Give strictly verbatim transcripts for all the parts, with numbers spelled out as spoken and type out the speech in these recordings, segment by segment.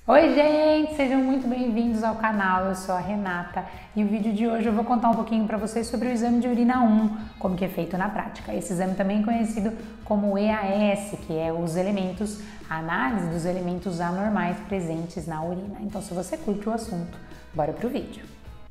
Oi gente, sejam muito bem-vindos ao canal, eu sou a Renata e o vídeo de hoje eu vou contar um pouquinho para vocês sobre o exame de urina um, como que é feito na prática. Esse exame também é conhecido como E A S, que é os elementos, a análise dos elementos anormais presentes na urina. Então se você curte o assunto, bora pro vídeo.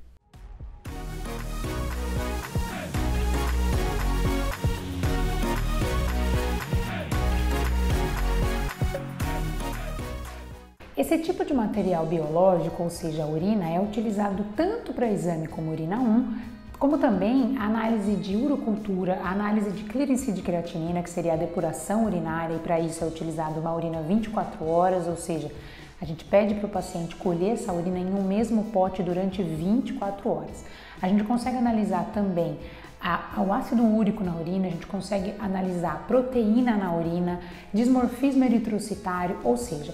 Esse tipo de material biológico, ou seja, a urina, é utilizado tanto para exame como urina um, como também a análise de urocultura, a análise de clearance de creatinina, que seria a depuração urinária, e para isso é utilizado uma urina vinte e quatro horas, ou seja, a gente pede para o paciente colher essa urina em um mesmo pote durante vinte e quatro horas. A gente consegue analisar também a, o ácido úrico na urina, a gente consegue analisar proteína na urina, dismorfismo eritrocitário, ou seja,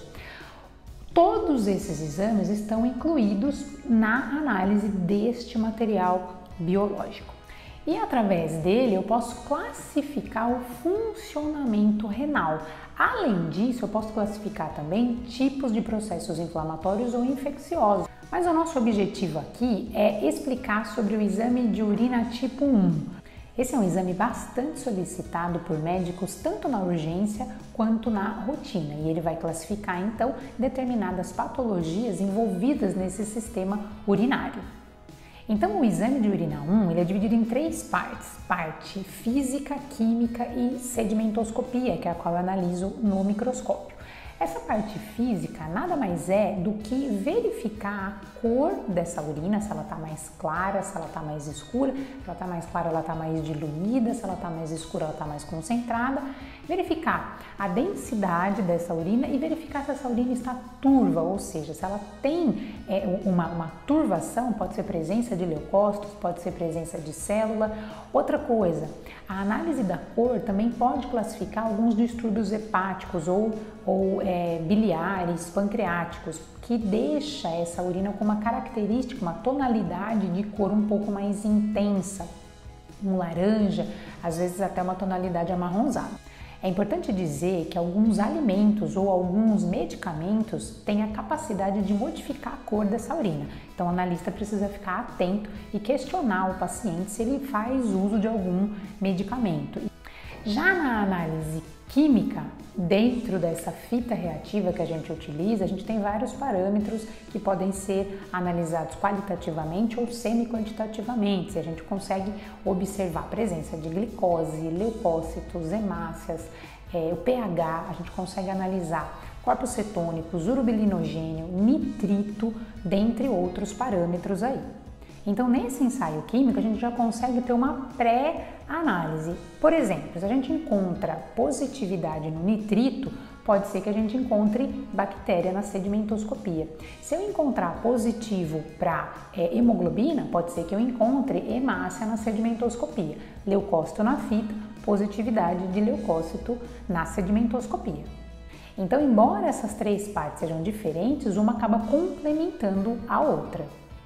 todos esses exames estão incluídos na análise deste material biológico. E através dele eu posso classificar o funcionamento renal. Além disso, eu posso classificar também tipos de processos inflamatórios ou infecciosos. Mas o nosso objetivo aqui é explicar sobre o exame de urina tipo um. Esse é um exame bastante solicitado por médicos tanto na urgência quanto na rotina, e ele vai classificar então determinadas patologias envolvidas nesse sistema urinário. Então o exame de urina um ele é dividido em três partes: parte física, química e sedimentoscopia, que é a qual eu analiso no microscópio. Essa parte física nada mais é do que verificar a cor dessa urina, se ela está mais clara, se ela está mais escura, se ela está mais clara, ela está mais diluída, se ela está mais escura, ela está mais concentrada, verificar a densidade dessa urina e verificar se essa urina está turva, ou seja, se ela tem é, uma, uma turvação, pode ser presença de leucócitos, pode ser presença de célula. Outra coisa, a análise da cor também pode classificar alguns distúrbios hepáticos ou, ou é, biliares, pancreáticos, que deixa essa urina com uma característica, uma tonalidade de cor um pouco mais intensa, um laranja, às vezes até uma tonalidade amarronzada. É importante dizer que alguns alimentos ou alguns medicamentos têm a capacidade de modificar a cor dessa urina. Então o analista precisa ficar atento e questionar o paciente se ele faz uso de algum medicamento. Já na análise química, dentro dessa fita reativa que a gente utiliza, a gente tem vários parâmetros que podem ser analisados qualitativamente ou semi-quantitativamente. A gente consegue observar a presença de glicose, leucócitos, hemácias, é, o pH, a gente consegue analisar corpos cetônicos, urobilinogênio, nitrito, dentre outros parâmetros aí. Então, nesse ensaio químico, a gente já consegue ter uma pré-análise. Por exemplo, se a gente encontra positividade no nitrito, pode ser que a gente encontre bactéria na sedimentoscopia. Se eu encontrar positivo para é, hemoglobina, pode ser que eu encontre hemácia na sedimentoscopia. Leucócito na fita, positividade de leucócito na sedimentoscopia. Então, embora essas três partes sejam diferentes, uma acaba complementando a outra.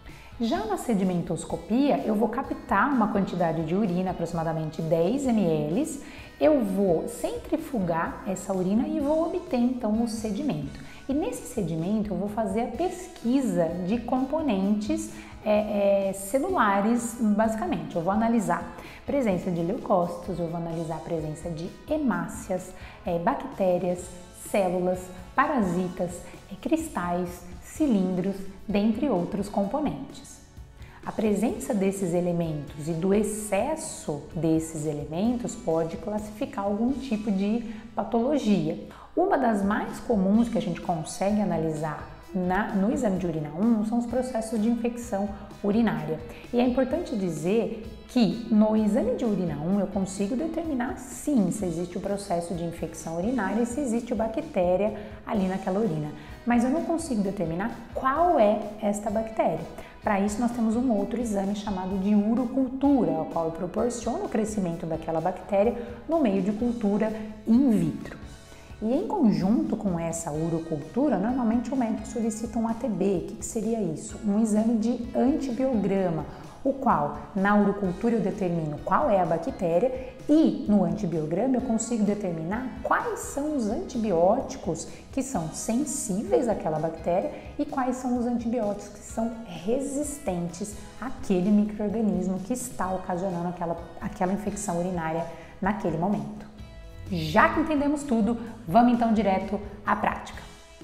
Já na sedimentoscopia, eu vou captar uma quantidade de urina, aproximadamente dez mililitros, eu vou centrifugar essa urina e vou obter então o sedimento. E nesse sedimento eu vou fazer a pesquisa de componentes é, é, celulares, basicamente. Eu vou analisar presença de leucócitos, eu vou analisar a presença de hemácias, é, bactérias, células, parasitas, é, cristais, cilindros, dentre outros componentes. A presença desses elementos e do excesso desses elementos pode classificar algum tipo de patologia. Uma das mais comuns que a gente consegue analisar na, no exame de urina um são os processos de infecção urinária. E é importante dizer que no exame de urina um eu consigo determinar sim se existe o processo de infecção urinária e se existe bactéria ali naquela urina, mas eu não consigo determinar qual é esta bactéria. Para isso nós temos um outro exame chamado de urocultura, ao qual proporciona o crescimento daquela bactéria no meio de cultura in vitro. E em conjunto com essa urocultura, normalmente o médico solicita um A T B. O que seria isso? Um exame de antibiograma, o qual na urocultura eu determino qual é a bactéria E no antibiograma eu consigo determinar quais são os antibióticos que são sensíveis àquela bactéria e quais são os antibióticos que são resistentes àquele micro-organismo que está ocasionando aquela, aquela infecção urinária naquele momento. Já que entendemos tudo, vamos então direto à prática.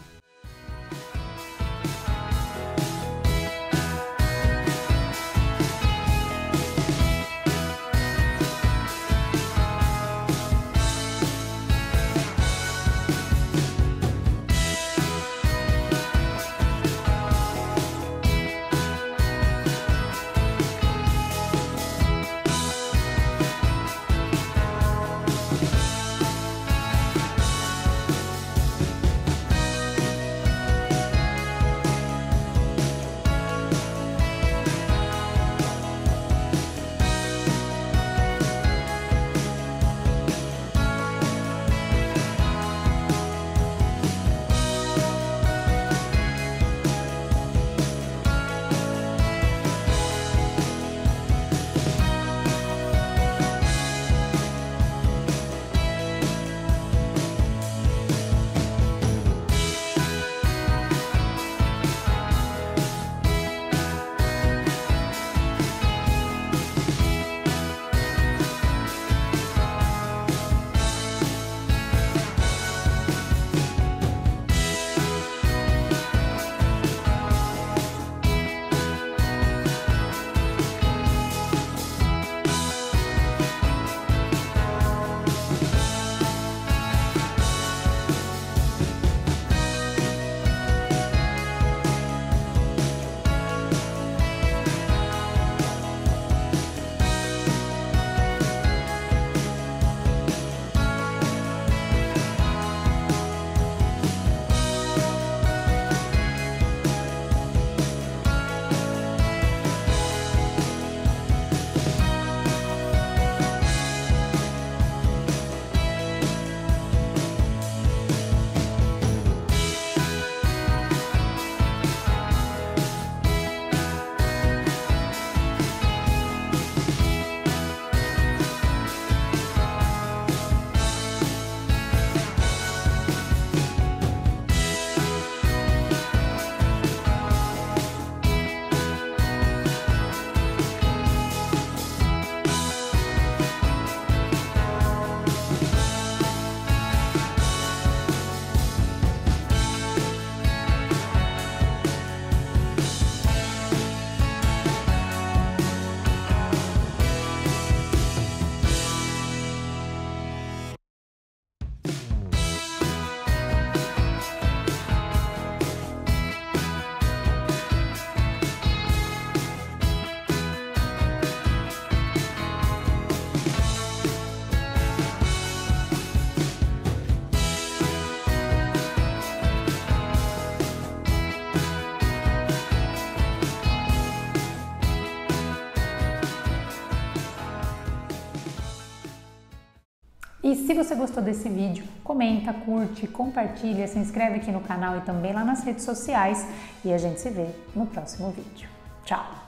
E se você gostou desse vídeo, comenta, curte, compartilha, se inscreve aqui no canal e também lá nas redes sociais. E a gente se vê no próximo vídeo. Tchau!